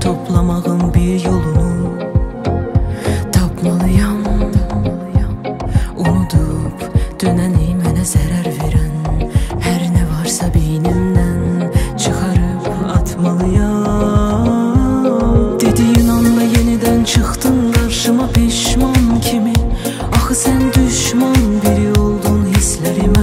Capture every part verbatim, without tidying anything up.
toplamağın bir yolunu tapmalıyam. Unudub dönəni mənə zərər verən hər nə varsa beynimdən çıxarıb atmalıyam. Dediyin anda yenidən çıxdın qarşıma pişman kimi. Axı sən düşman biri oldun hisslərimə.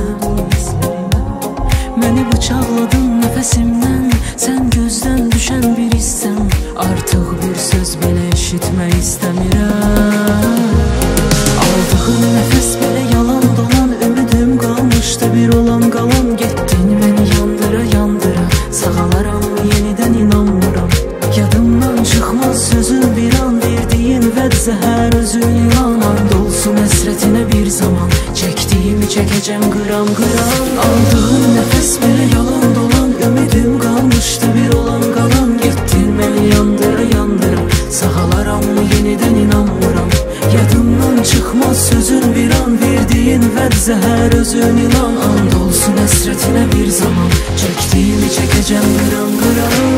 Məni bıçaqladın nəfəsimdən, sən gözdən düşən bir hissəm. Artıq bir söz belə eşitmək istəmirəm. Aldığım nəfəs belə yalan dolan, ümidim qalmışdı bir olan qalan. Getdin məni yandıra yandıra, sağalaram yenidən inanmıram. Yadımdan çıxmaz sözün bir an, verdiyin vəd zəhər özün ilan. And olsun həsrətinə bir zaman, çəkdiyimi çəkəcəm qıram qıram. Aldığım nəfəs belə yalan dolan, ümidim qalmışdı bir olan qalan. Getdin məni yandıra yandıra, sağalaram yenidən inanmıram. Yadımdan çıxmaz sözün bir an, verdiyin vəd zəhər özün ilan. And olsun həsrətinə bir zaman, çəkdiyimi çəkəcəm qıram qıram.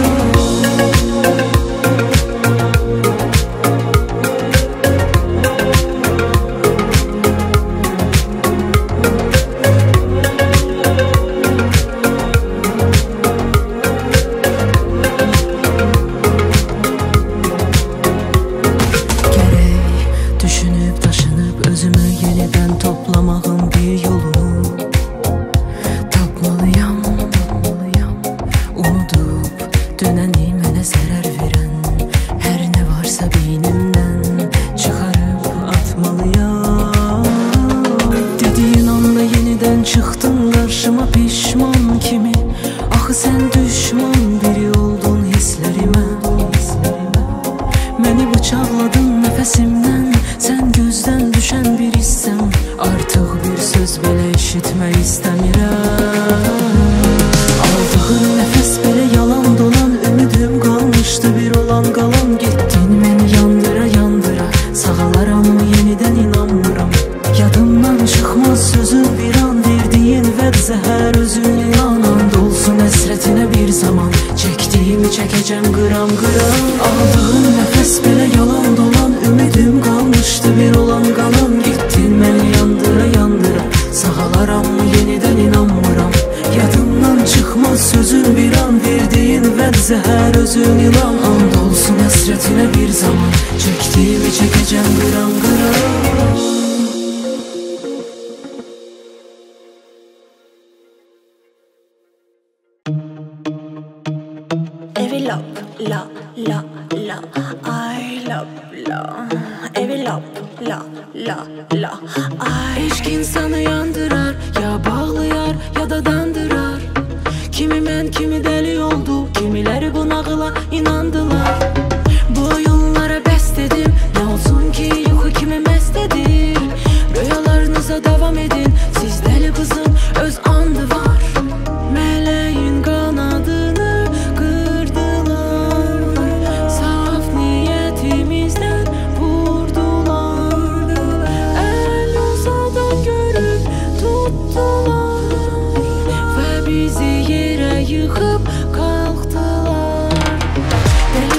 Toplamağın bir yolunu tapmalıyam. Unudub dönəni mənə zərər verən hər nə varsa beynimdən çıxarıb atmalıyam. Dediyin anda yenidən çıxdın qarşıma pişman kimi. Axı sən düşman biri oldun hisslərimə. Məni bıçaqladın nəfəsimdən, sən gözdən düşən bir hissəm. Artıq bir söz belə eşitmək istəmirəm. Aldığın nəfəs belə yalan dolan, ümidim qalmışdı bir olan qalan. Getdin məni yandıra yandıra, sağalaram yenidən inanmıram. Yadımdan çıxmaz sözün bir an, verdiyin vəd zəhər özün ilan. And olsun həsrətinə bir zaman, çəkdiyimi çəkəcəm qıram qıram. Aldığın nəfəs belə yalan dolan, ümidim qalmışdı bir olan qalan. Getdin məni yandıra yandıra, sağalaram yenidən inanmıram. Yadımdan çıxmaz sözün bir an, verdiyin vəd zəhər özün ilan. And olsun həsrətinə bir zaman, çəkdiyimi çəkəcəm qıram qıram. Every love, la, la, la, I love, la. Every love, la, la, la, I. Eşq insanı yandırar, ya bağlayar, ya da dandırar. Kimi mən, kimi dəli oldu, kimiləri bu nağıla inandılar. Bu oyunlara bəst edim, nə olsun ki yuxu kimi məst edir. Rüyalarınıza davam edin, siz dəli qızın öz andı var. Mələyin qanadını qırdılar, saf niyyətimizdən vurdular. Əl uzadan görüb tutdular və bizi yerə yıxıb qalxdılar. Dəli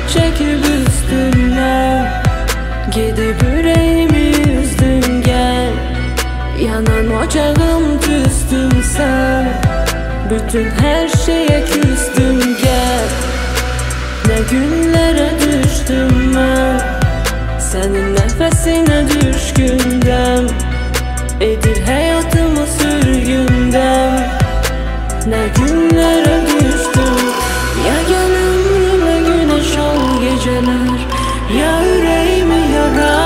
çekip üstümden, gidip yüreğimi üzdün gel. Yanan ocağım tüstün sen, bütün her şeye küstüm gel. Ne günlere düştüm ben, senin nefesine düşkündem. Edir hayatımı sürgündem. Ne günlere düştüm. Ya gel ömrüme güneş ol geceler, ya yüreğimi yara.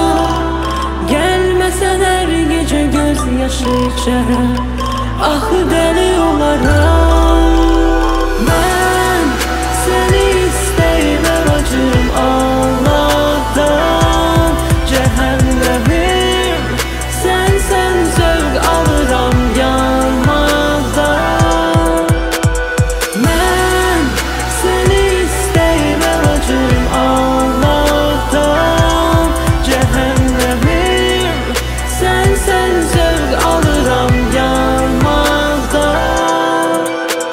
Gelmesen her gece gözyaşı içere, ah deli olaram. Ben seni isteyemem acım Allah'tan. Cehennemim sen sen zevk alırım yanmadan. Ben seni isteyemem acım Allah'tan. Cehennemim sen sen zevk alırım yanmadan.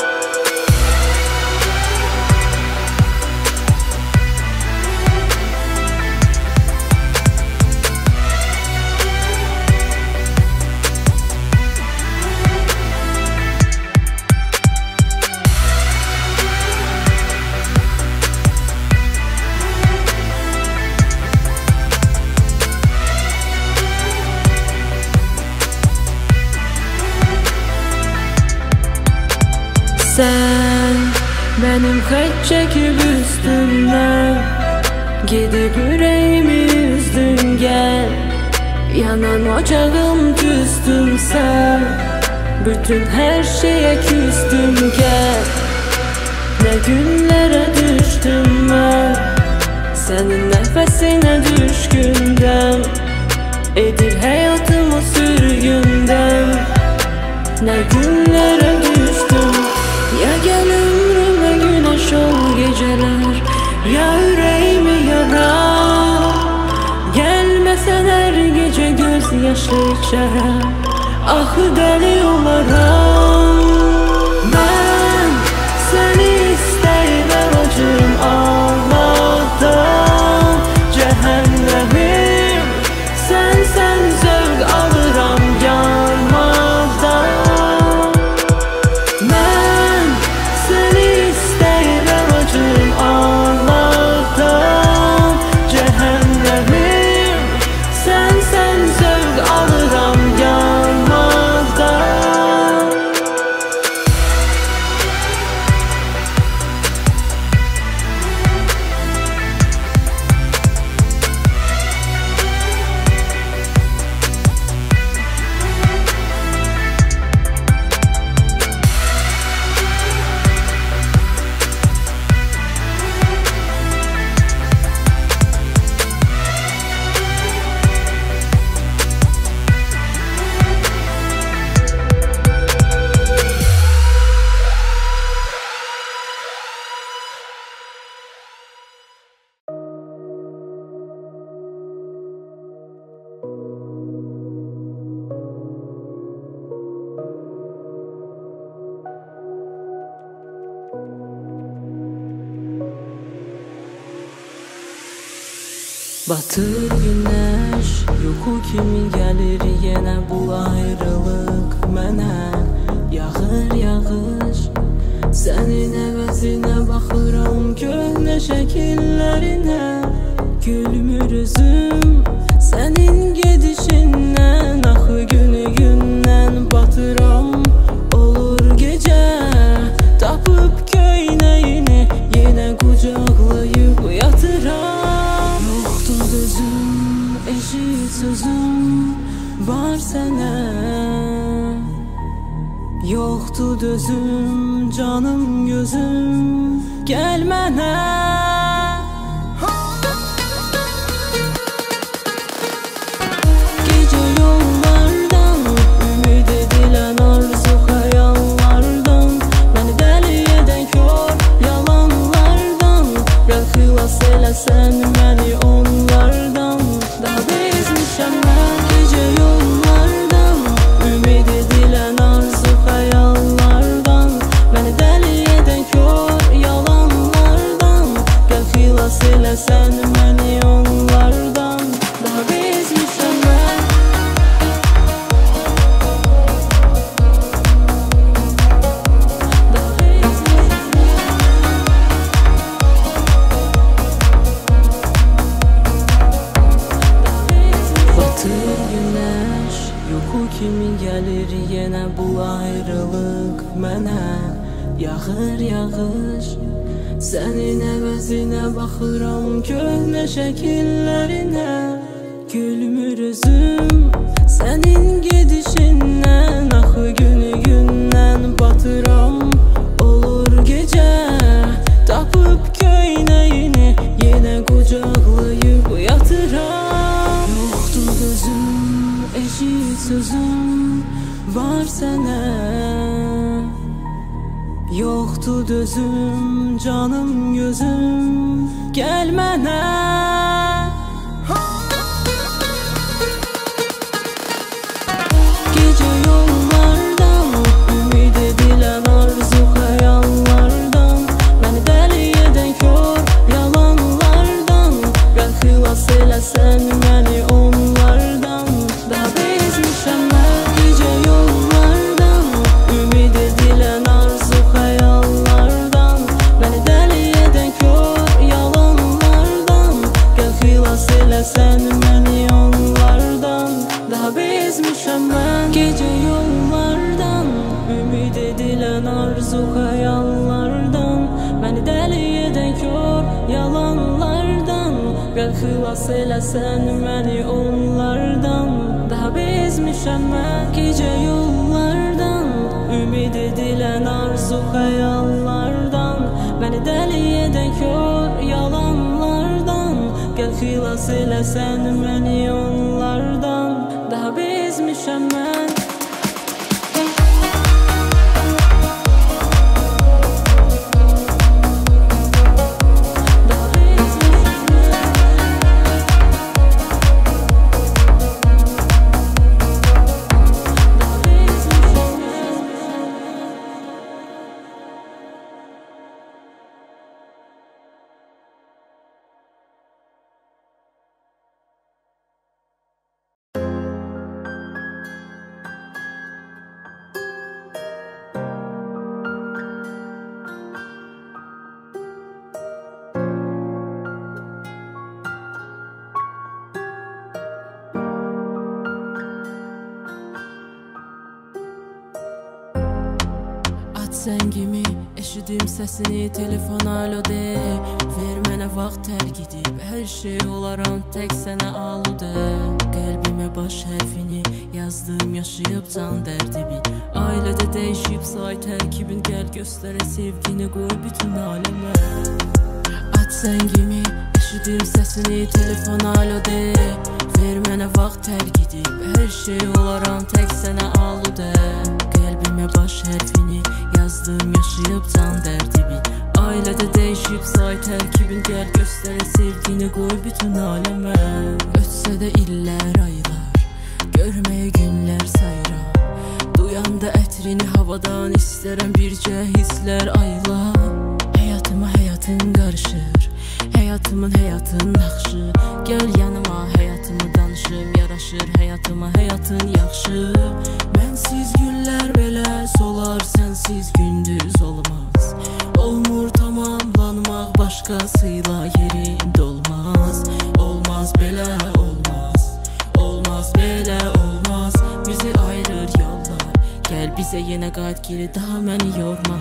Sen benim kaç çekip üstümden, gidip yüreğimi üzdün gel. Yanan ocağım tüstün sen, bütün her şeye küstüm gel. Ne günlere düştüm ben, senin nefesine düşkündem. Edir hayatımı sürgündem. Ne günlere düştüm. Ya gel ömrüme güneş ol geceler, ya yüreğimi yara. Gelmesen her gece gözyaşı içere, ah deli olaram. Ben seni isteyemem acım Allah'tan. Cehennemim sen sen zevk alırım yanmadan. Ben seni isteyemem acım Allah'tan. Cehennemim sen sen zevk alırım yanmadan. Batır güneş, yuxu kimi gəlir yenə bu ayrılıq mənə. Yağır yağış, sənin əvəzinə baxıram köhnə şəkillərinə. Gülmür üzüm, sənin gedişindən. Axı günü gündən batıram, olur gecə. Tapıb köynəyini yenə qucaqlayıb yatıram. Sözüm, eşit sözüm var sənə. Yoxdur dözüm, canım gözüm, gəl mənə. Gecə yollardan, ümid edilən arzu xəyallardan. Məni dəli edən kör yalanlardan. Gəl xilas eləsən məni onlardan. Daha bezmişəm mən gecə yollardan, ümid edilən arzu xəyallardan. Məni dəli edən kör yalanlardan. kimi gəlir yenə bu ayrılıq mənə. Yağır yağış, sənin əvəzinə baxıram köhnə şəkillərinə. Gülmür özüm sənin gedişindən, axı günü gündən batıram. Olur gecə tapıb köynəyini, yenə qucaqlayıb yatıram. Yoxdur gözüm, eşit sözüm var sənə. Yoxdur dözüm, canım gözüm, gəl mənə. Gecə yollardan, ümid edilən arzu xəyallardan, məni dəli edən kör yalanlardan, gəl xilas eləsən məni onlardan. Daha bezmişəm mən gecə yollardan, ümid edilən arzu xəyallardan, məni dəli edən kör yalanlardan, gəl xilas eləsən məni onlardan. Daha bezmişəm mən gecə yollardan, ümid edilən arzu xəyallardan, məni dəli edən kör yalanlardan, gəl xilas eləsən məni onlardan. Daha bezmişəm mən gecə yollardan, ümid edilən arzu xəyallardan, məni dəli edən kör yalanlardan, gəl xilas eləsən məni onlardan. Daha bezmişəm mən. Zəngimi, eşidim səsini, telefon alo de. Ver mənə vaxt tər gidib, hər şey olaram tək sənə aludə. Qəlbimə baş hərfini yazdım, yaşayıb can dərdibi. Ailədə dəyişib say tərkibin, gəl göstərə sevgini, qoy bütün aləmə. Aç zəngimi, eşidim səsini, telefon alo de. Ver mənə vaxt tər gidib, hər şey olaram tək sənə aludə. Qəlbimə baş hərfini yazdım, yaşayıb can dərdibi. Ailədə dəyişib say tərkibin, gəl göstərə sevgini, qoy bütün aləmə. Ötsə də illər, aylar, görməyə günlər sayıram. Duyanda ətrini havadan istərəm, bircə hisslər aylar. Həyatıma həyatın qarışır, həyatımın həyatın naxşı. Gəl yanıma, həyatımı danışım, yaraşır həyatıma həyatın yaxşı. Mənsiz günlər belə solar, sənsiz gündüz olmaz. Olmur tamamlanmaq, başqasıyla yerində olmaz. Olmaz belə olmaz, olmaz belə olmaz. Bizi ayırır yollar, gəl bizə yenə qayıt geri, daha məni yorma.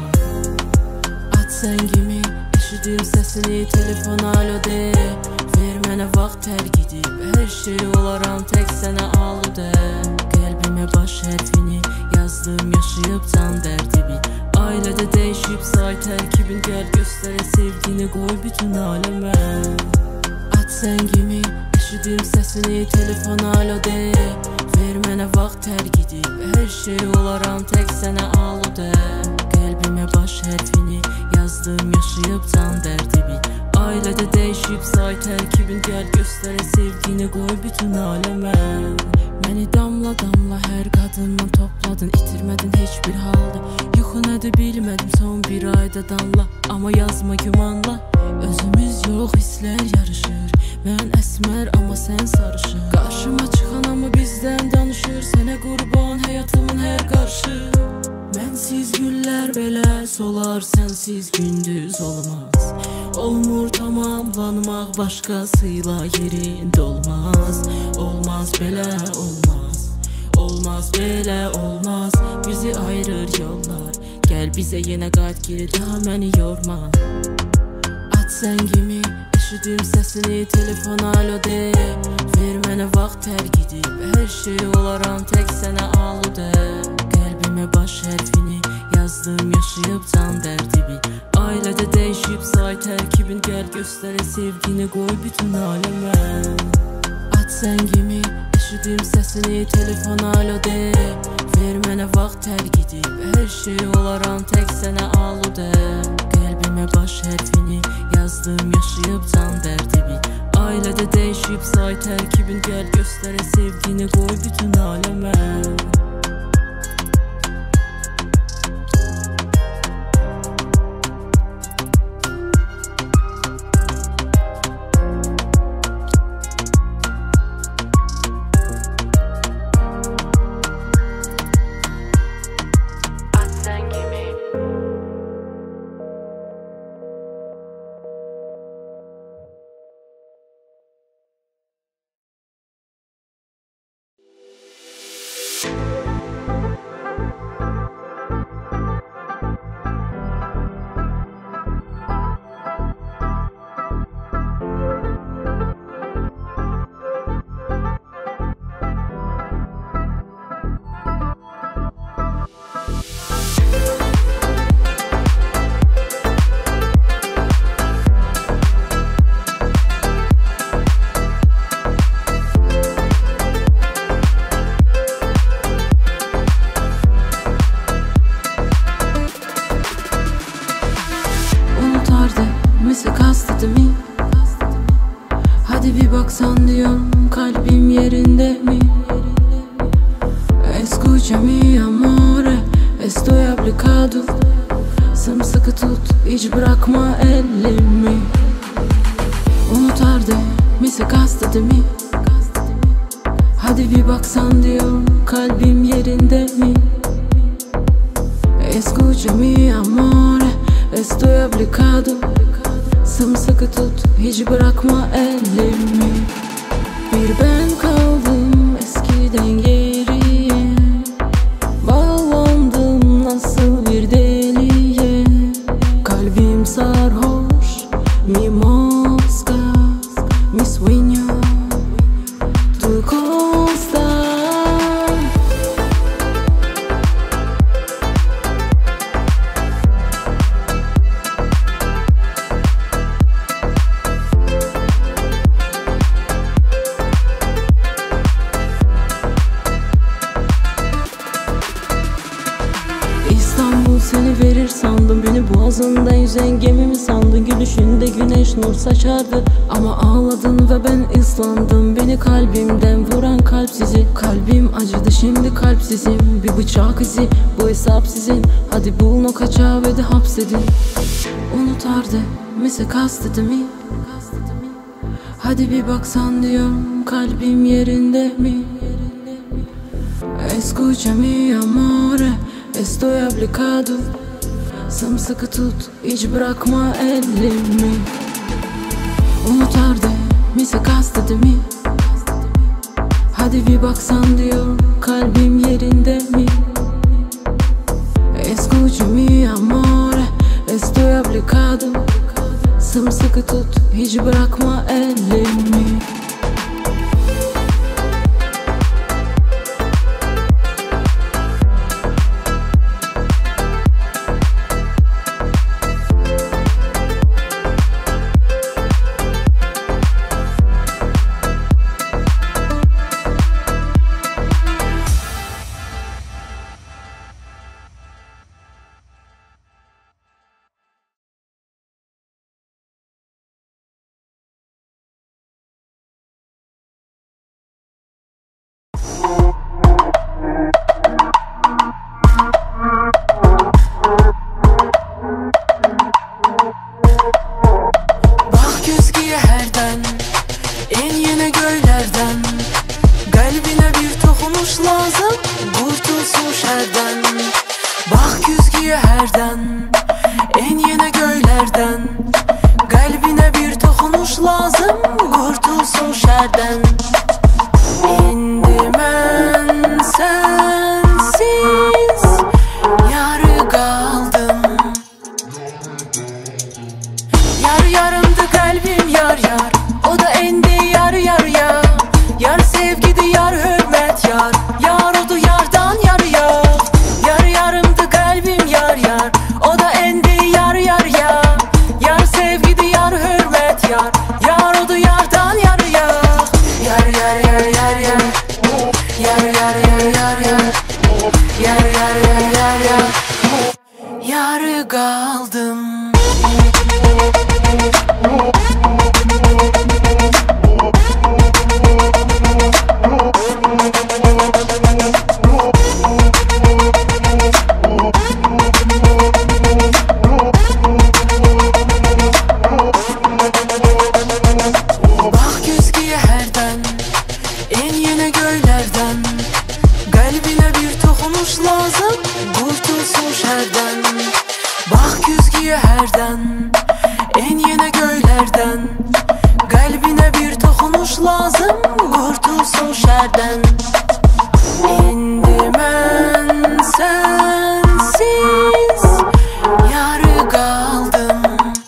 Aç zəngimi, eşidim səsini, telefon alo de. Ver mənə vaxt tər gidib, hər şey olaram tək sənə aludə. Qəlbimə baş hərfini yazdım, yaşayıb can dərdibi. Ailədə dəyişib say tərkibin, gəl göstərə sevgini, qoy bütün aləmə. Aç zəngimi, eşidim səsini, telefon alo de. Ver mənə vaxt tər gidib, hər şey olaram tək sənə aludə. Qəlbimə baş hərfini yazdım, yaşayıb can dərdibi. Ailədə dəyişib say tərkibin, gəl göstərə sevgini, qoy bütün aləmə. Məni damla damla hər qadından topladın, itirmədin heç bir halda. Yuxu nədir bilmədim son bir ayda danla, amma yazma gümanla. Özümüz yox, hisslər yarışır, mən əsmər amma sən sarışır. Qarşıma çıxan amma bizdən danışır, sənə qurban həyatımın hər qarşı. Mənsiz günlər belə solar, sənsiz gündüz olmaz. Olmur tamamlanmaq, başqasıyla yerində olmaz. Olmaz belə olmaz, olmaz, belə olmaz. Bizi ayırır yollar. Gel bize yine qayıt geri, daha məni yorma. Aç zəngimi, eşidim səsini, telefona alo de. Ver mənə vaxt tər gidib, hər şey olaram tək sənə aludə. Qəlbimə baş hərfini yazdım, yaşayıb can dərdibi. Ailədə dəyişib say tərkibin, gəl göstərə sevgini, qoy bütün aləmə. Aç zəngimi, eşidim səsini, telefona alo de. Ver mənə vaxt tər gidib, hər şey olaram tək sənə aludə. Qəlbimə baş hərfini yazdım, yaşayıb can dərdibi. Ailədə dəyişib say tərkibin, gəl göstərə sevgini, qoy bütün aləmə. Kastedimi, hadi bir baksan diyorum, kalbim yerinde mi? Escúchame amore, estoy aplicado. Sımsıkı tut, hiç bırakma elimi. Unutar de, se kastedimi, hadi bir baksan diyorum, kalbim yerinde mi? Escúchame amore, estoy aplicado. Sımsıkı tut, hiç bırakma elimi. Bir ben kaldım eskiden geriye, bağlandım nasıl bir deliye. Kalbim sarhoş, mi mosca, mi sueño, tu costa. Seni verir sandım, beni boğazında yüzen gemi mi sandın? Gülüşünde güneş nur saçardı ama ağladın ve ben ıslandım. Beni kalbimden vuran kalp sizi, kalbim acıdı şimdi kalpsizim. Bir bıçak izi, bu hesap sizin. Hadi bulun o kaçağı ve de hapsedin. Unutar de, se kastedimi, hadi bir baksan diyorum, kalbim yerinde mi? Escúchame amore, estoy aplicado. Sımsıkı tut, hiç bırakma elimi. Unutar de, se kastedimi, hadi bir baksan diyorum, kalbim yerinde mi? Escúchame amore, estoy aplicado. Sımsıkı tut, hiç bırakma elimi. yerden, en yeni göylerden. Kalbine bir dokunuş lazım, kurtulsun şerden. İndi mən sen qaldım, qurtulsun şərdən. İndi mən sənsiz yarı qaldım.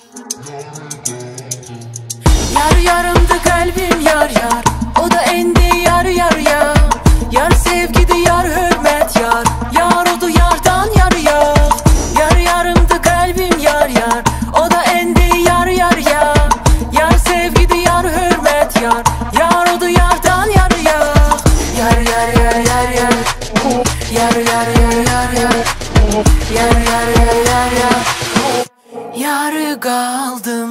Yarı yarımdı qəlbim yar yar, o da indi yarı yarıya. Yar sevgidi yar hörmət yar, yar odu yardan yarıya. Yarı yarımdı qəlbim yar yar, o da indi yarı yarıya. Yar sevgidi yar hörmət yar, yar odu yardan yarıya. Yar yar yar yar yar, yar yar yar yar yar, yar yar yar yar yar, yarı qaldım.